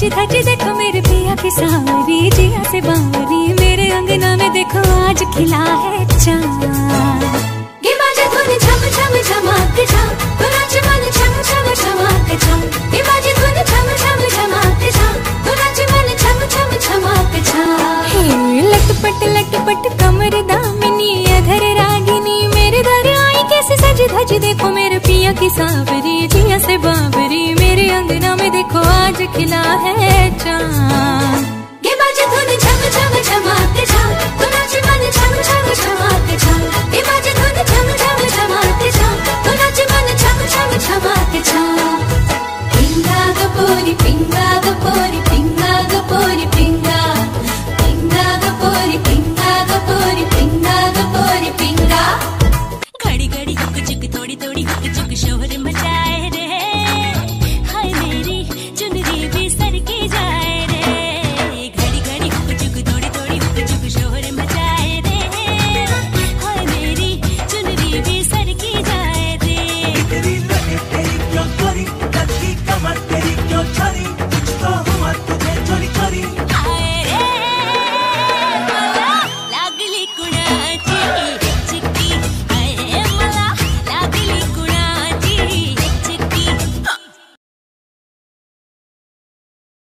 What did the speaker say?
धज देखो मेरे पिया की सावरी, जिया से बावरी, मेरे अंगना में देखो आज खिला है चांद। ये बाजे धुन झम झम झमाक झम, तो नाच मन झम झम झमाक झम। ये बाजे धुन झम झम झमाक झम, तो नाच मन झम झम झमाक झम। हे लटपट कमर दामिनी, अधर रागिनी, मेरे दर आई कैसे सज धज देखो मेरे पिया की सावरी, जिया से बावरी, मेरे अंगना में देखो आज खिला है चांद।